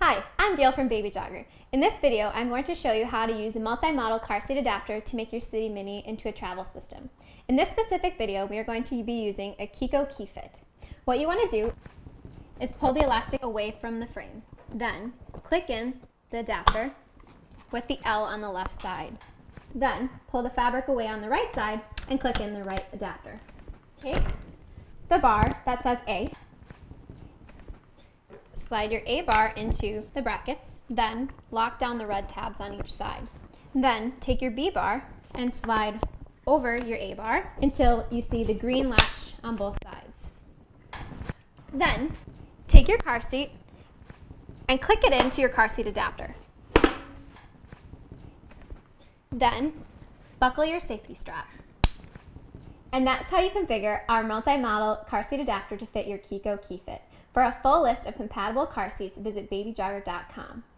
Hi, I'm Gayle from Baby Jogger. In this video, I'm going to show you how to use a multi-model car seat adapter to make your City Mini into a travel system. In this specific video, we are going to be using a Kiko key fit. What you want to do is pull the elastic away from the frame. Then, click in the adapter with the L on the left side. Then, pull the fabric away on the right side and click in the right adapter. Take the bar that says A, slide your A bar into the brackets, then lock down the red tabs on each side. Then take your B bar and slide over your A bar until you see the green latch on both sides. Then take your car seat and click it into your car seat adapter. Then buckle your safety strap. And that's how you configure our multi-model car seat adapter to fit your Kiko key fit. For a full list of compatible car seats, visit babyjogger.com.